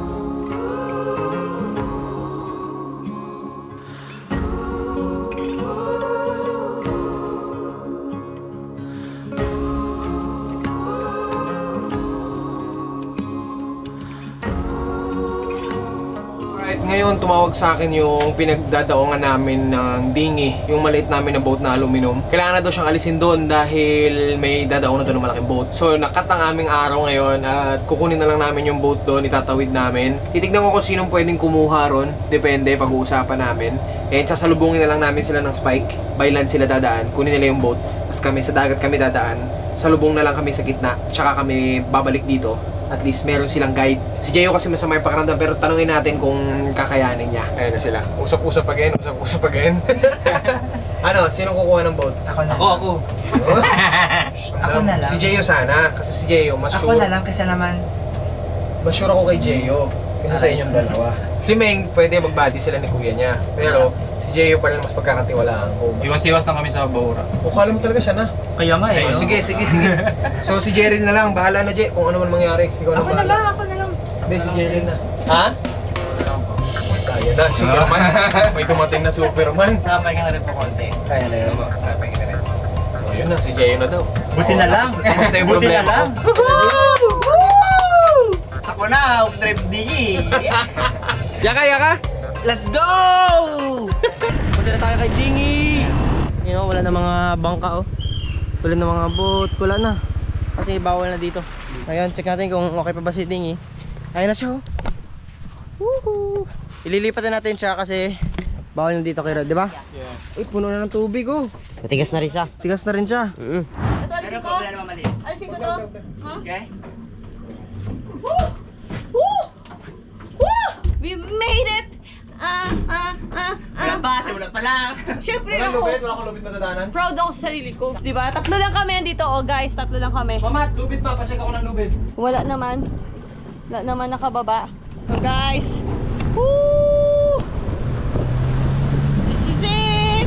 Ngayon tumawag sa akin yung pinagdadaongan namin ng dinghy, yung maliit namin na boat na aluminum. Kailangan na daw siyang alisin doon dahil may dadaong na doon ng malaking boat. So nakat ang aming araw ngayon at kukunin na lang namin yung boat doon, itatawid namin. Titignan ko kung sinong pwedeng kumuha ron, depende, pag-uusapan namin. And sasalubungin na lang namin sila ng Spike, by land sila dadaan, kunin nila yung boat, tapos kami sa dagat kami dadaan, salubong na lang kami sa gitna, tsaka kami babalik dito. At least meron silang guide. Si Jeyo kasi masama yung pakiramdam, pero tanungin natin kung kakayanin niya. Ayun na sila. Usap-usap again, usap-usap again. Ano, sino kukuha ng boat? Ako na. Ako. Ako na lang. Si Jeyo sana, kasi si Jeyo mas sure. Ako na lang, kasi naman. Mas sure ako kay Jeyo, kasi sa inyong dalawa. Si Meng, pwede mag-buddy sila ni kuya niya. Pero si Jeyo pa rin mas pagkakatiwalaan ko. Iwas-iwas lang kami sa Baura. O kala mo talaga siya na? Kaya nga eh. Sige. So si Jerry na lang, bahala na Jay kung ano man mangyari. Ikaw Ako na lang. Hindi, si Jerry na. Ha? Kaya na, Superman. May dumating na Superman. Nakapahinga na rin po konti. Kaya na yun. Nakapahinga na rin. O yun na, si Jeyo na daw. Buti na lang. Tapos na yung problema ko. Ako na, home trip digi. Yaka! Let's go! Punta na tayo kay Jingy. You know, wala na mga bangka Wala na mga boat, wala na. Kasi bawal na dito. Ayan, check natin kung okay pa ba si Jingy. Ayun na siya Woohoo! Ililipat na natin siya kasi bawal na dito kay Rod, di ba? Yeah. Uy, puno na ng tubig Matigas na rin siya. Tigas na rin siya. Ito, alisin ko. Alisin ko to. Ha? Okay. Woo! Woo! Woo! We made it! Wala pa lang. Siyempre Wala ako. wala kang lubid matadanan. Proud ako sa sarili ko. Diba? Tatlo lang kami andito. Oh guys, tatlo lang kami. Mama, lubid pa, pacheck ako ng lubid. Wala naman nakababa. So guys. Woo! This is it!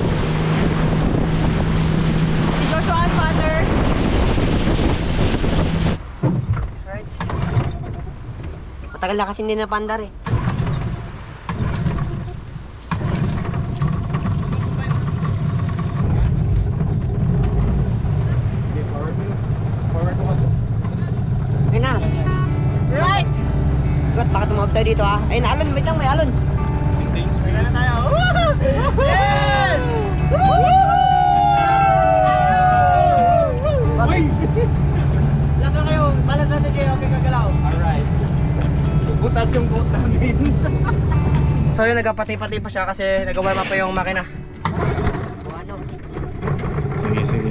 Si Joshua's father. Alright. Matagal na kasi hindi napandar eh. Ayun na. Right! God, baka tumawag tayo dito ha. Ayun na, alon. Wait lang, may alon. Wala na tayo. Yes! Laka kayo. Balas natin kayo. Okay, kagalaw. Alright. Butas yung boat namin. So yun, nagpati-pati pa siya kasi nag-warm up pa yung makina. Ano? Sige.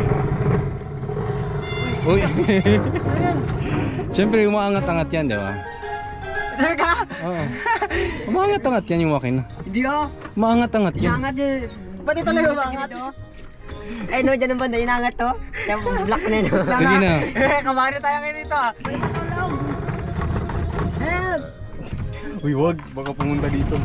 Uy! Siyempre, umaangat-angat yan, di ba? Sir ka? Oo. Umaangat-angat yan yung makina. Hindi oh. Umaangat-angat yan. Inaangat yun. Pati talaga umangat. Eh no, dyan ang banda, inaangat to. Yan, black na yun. Sige na. Kamarin tayo ngayon dito ah. Uy, wag. Baka pumunta dito.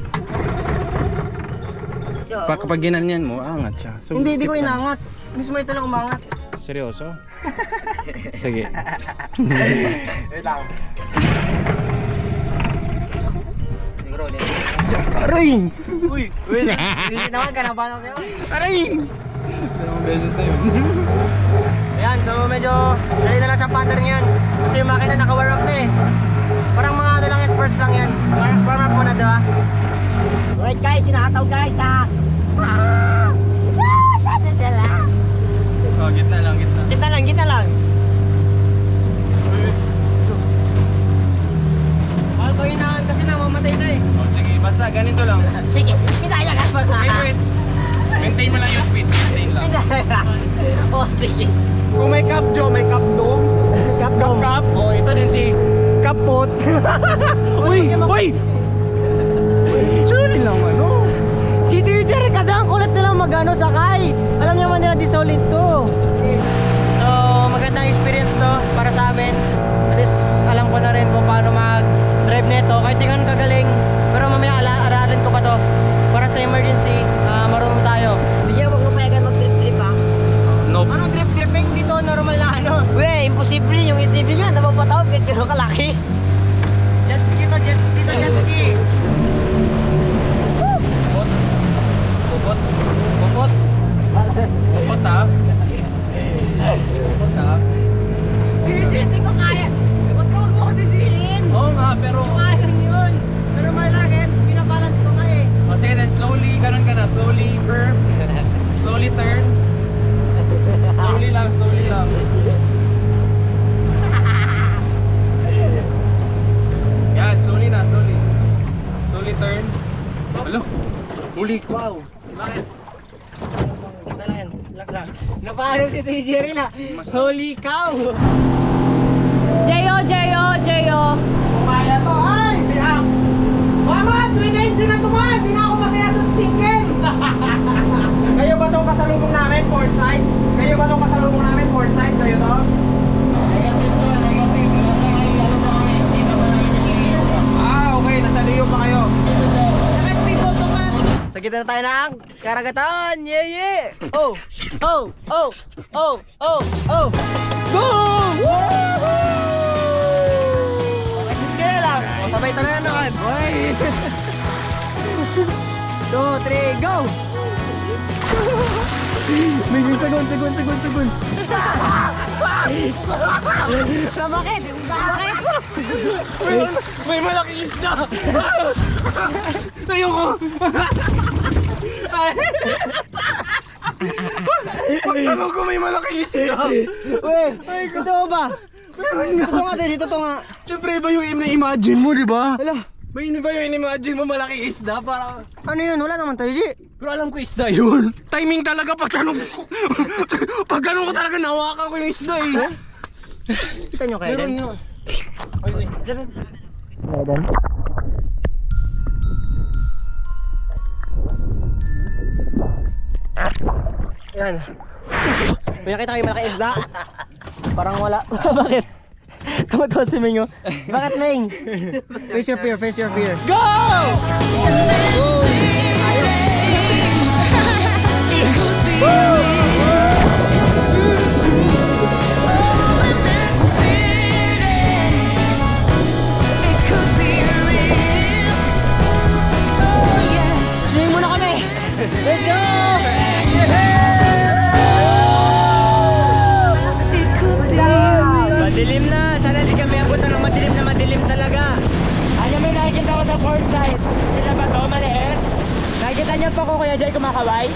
Kapag ginanyan mo, angat siya. So, Hindi ko inangat. Mismo ito lang umangat. Seryoso? Sige. Wait lang. Siguro ulit. Aray! Uy! Hindi naman ka na ba ako sa'yo? Aray! Dalawang beses na yun. Ayan, so medyo dali na lang siya pattern yun. Kasi yung makina naka-warm up na eh. Parang mga ano lang, first lang yan. Warm up muna, diba? Alright guys, sinakataw guys ha. Oh, gitna lang. Gitna lang. Mahal ko hinaan kasi namamatay na eh. Oh, sige, basta ganito lang. Sige, pinaya ka pa nga. Wait. Maintain mo lang yung speed. Maintain lang. Oh, sige. Kung may cup Joe, may cup dome. Cup. Oh, ito din si Kapot. Uy! Sorry lang ano. Si DJ kasi ang kulit nilang magano sakay. Alam niya man nila di solid to. So magandang experience to para sa amin. At least alam ko na rin kung paano mag-drive nito. Kahit di ganun kagaling, pero mamaya aralin ko pa to. Para sa emergency, marunong tayo. Hindi wag mo payagan mag-trip ha. Nope. Anong trip-tripping dito? Normal na ano? Weh, imposible yung ATV nga napapatawag kahit gano'n kalaki. Jet ski to, jet ski. Popot ha? Hindi ko kaya. Ba't ka wag mo ko disihin? Oo nga, pero... Kaya yun. Pero malagin, pinabalance ko nga eh. O sige, then slowly, ganun ka na. Slowly curve. Slowly turn. Slowly lang. Yan, slowly na, slowly. Slowly turn. Hello? Huli ko. Wow. Bakit? Relax lang. Napaano si TJ na? Holy cow! Jeyo. Kumaya to, ay! Mama, twin engine na tuman! Hindi na ako masaya sa single! Kayo ba itong kasalubong namin, port side? Kayo to? Okay, nasa liyo pa kayo. Sa gitna na tayo ng karagatan! Yeah! Oh! Go! Woohoo! Kaya lang! O, sabay talaga naman! 2, 3, go! Sagon! Bakit? May malaking isda! Ayoko! Pagtanong ko may malaking isda! Ay, totoo ba? Totoo nga din, totoo nga. Siyempre iba yung na-imagine mo, di ba? Alam, may iba yung in-imagine mo malaking isda para... Ano yun? Wala naman tayo, G. Pero alam ko isda yun. Timing talaga pagtanong ko. Pagtanong ko talaga nawakan ko yung isda eh. Kita nyo kaya din? Meron yun. Yan. May nakita kayo malaking isda? Parang wala. Bakit? Tumatawa si Ming. Bakit, Ming? Face your fear. Go! Sing muna kami! Let's go! Madilim na, sana di kami abutan ng madilim talaga. Ano may nakikita ko sa port side? Sila ba to? Maliit? Nakikita niyo pa ko Kuya Jay kumakaway?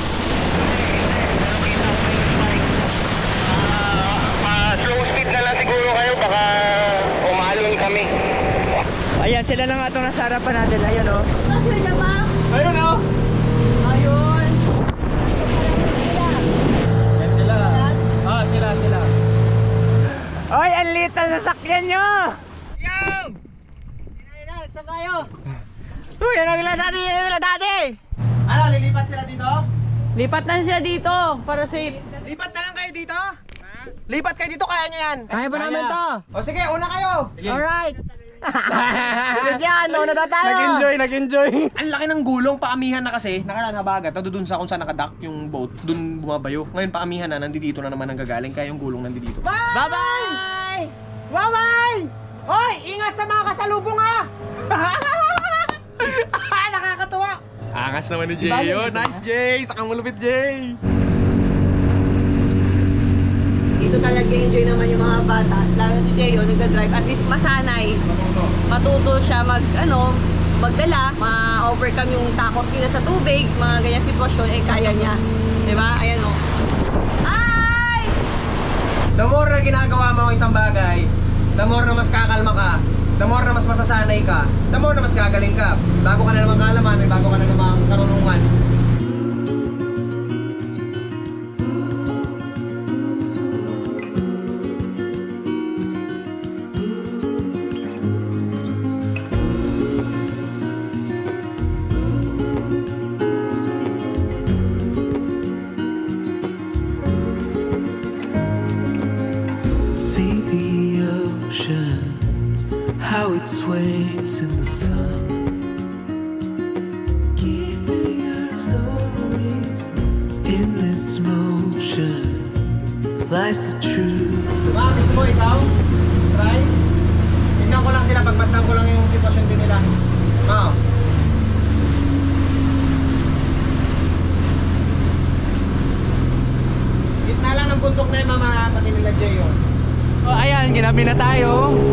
Slow speed na lang siguro kayo, baka umalon kami. Ayan, sila na nga itong nasa harapan natin. Ayun o. Sila niya ba? Ayun o! Ayun. Sila. Oy, ang liit na sasakyan nyo! Nagsab tayo! Uy, ano nila dati? Ano, lilipat sila dito? Lipat na sila dito para safe. Lipat na lang kayo dito? Lipat kayo dito, kaya nyo yan? Kaya ba namin to? O sige, una kayo! Alright! Yan, no, na tayo. Nag-enjoy. Ang laki ng gulong, paamihan na kasi. Nakaraan habagat, doon sa kung saan nakadock yung boat, doon bumabayo. Ngayon paamihan na, nandito na naman ang gagaling, kaya yung gulong nandito. Bye-bye! Bye-bye! Hoy, ingat sa mga kasalubong ha! Nakakatuwa! Angas naman ni Jay yun. Nice, Jay! Sakang malupit, Jay! Dito talaga enjoy naman yung mga bata. Lalo si Jeyo, nagdadrive. At least masanay. Matuto siya magdala. Ma-overcome yung takot nila sa tubig. Mga ganyang sitwasyon, kaya niya. Diba? Ayan o. Ay! The more na ginagawa mo ang isang bagay, the more na mas kakalma ka, the more na mas masasanay ka, the more na mas gagaling ka. Bago ka na naman kaalaman, may bago ka na naman karunungan. How it sways in the sun, keeping our stories in its motion, lies the truth. Gusto mo ikaw? Try? Tignan ko lang sila, pagmasdan ko lang yung sitwasyon din nila. Gitna lang ng bundok na yung mga pati nila Jay. Ayan, ginabi na tayo.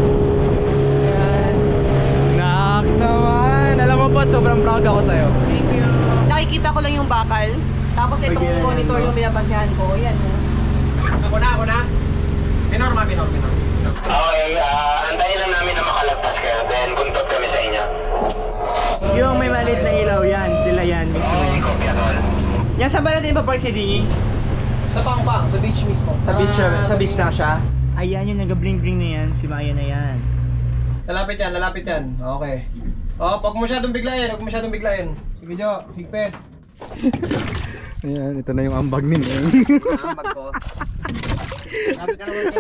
Naman. Alam mo po, sobrang proud ako sa'yo. Thank you. Nakikita ko lang yung bakal. Tapos itong monitor yung binabasihan ko. Yan. Ako na. Minor. Okay, antayin lang namin na makalagpas kayo. Then, buntot kami sa inyo. Yung may maliit na ilaw yan. Sila yan mismo. Yan, saan ba natin ipapark si Dingy? Sa Pangpang, sa beach mismo. Sa beach na siya? Ayan yung nag-bling-bling na yan. Si Maya na yan. Lalapit yan. Okay. Huwag mo masyadong biglayin. Sige, Jo, higpit. Ayan, ito na yung ambag nila. Ambag ko. Sabi ka naman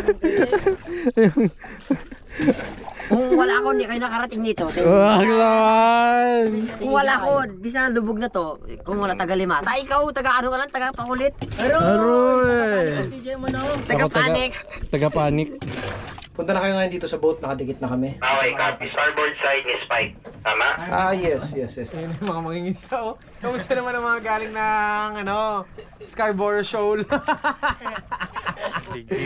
kung wala ako, hindi kayo nakarating dito. Wag naman! Kung wala ako, di sana lubog na to. Kung wala taga-lima. Ikaw, taga-ano ka lang, taga-pangulit. Aroy! Taga-panik. Taga-panik. Punta na kayo ngayon dito sa boat, nakadikit na kami. Okay, copy. Starboard side ni Spike. Tama? Yes. Ayun yung mga mangingista, oh. Kamusta naman ang mga galing ng, Scarborough Shoal. Sige.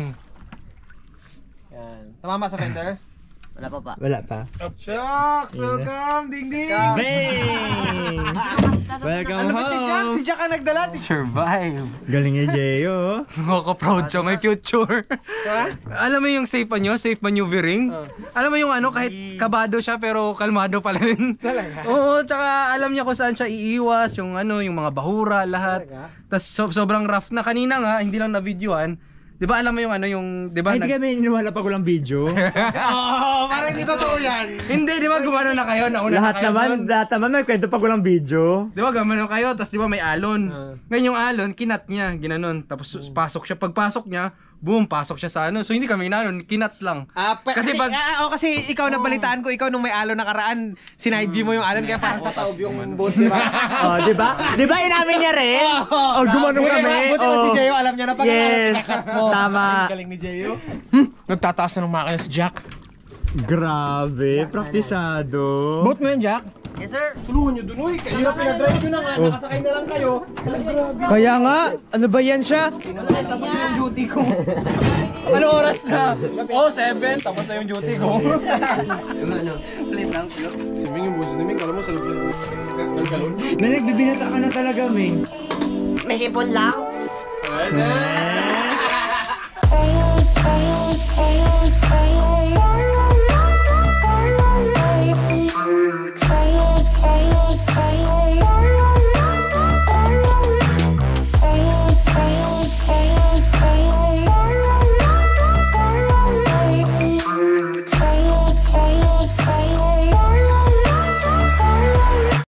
Yan. Tumama sa fender? Wala pa. Shucks! Welcome, Dingding! Bang! Welcome home! Si Jack ang nagdala. Survive! Galing ni Jeyo. Nakaka-proud siya, may future. Alam mo yung safe maneuvering? Alam mo yung kahit kabado siya pero kalmado pala rin. Talaga? Oo, tsaka alam niya kung saan siya iiwas, yung yung mga bahura, lahat. Tapos sobrang rough na kanina nga, hindi lang na-videoan. Di ba alam mo yung di ba? Ay, di kami iniwala pa ko lang video. Parang hindi totoo yan. Hindi, di ba gumano na kayo? Lahat naman may kwento pa ko lang video. Di ba gumano kayo, tapos di ba may alon. Ngayon yung alon, kinat niya, ginanon. Tapos pasok siya, pagpasok niya, boom, pasok siya sa So hindi kami inanon, kinat lang. Kasi ikaw nabalitaan ko, ikaw nung may alon nakaraan, sinide view mo yung alon, kaya parang tataob yung boat, di ba? Di ba? Di ba inamin niya rin? Gumano kami. Buti ba si Jeyo, alam niya na pag kinakat mo. Tama. Galing ni Jeyo. Nagtataas na ng makina si Jack. Grabe, praktisado. Boat mo yun, Jack? Yes, sir. Tulungan nyo dun, uy. Kayo na pinadrive nyo na nga, nakasakay na lang kayo. Kaya nga, ano ba yan siya? Tapos yung duty ko. Ano oras na? 7, tapos na yung duty ko. Plate lang, Pio. Sabi yung busos namin, kala mo sa loob ng galon. Nagbibinata ka na talaga, Ming. May sipon lang. Take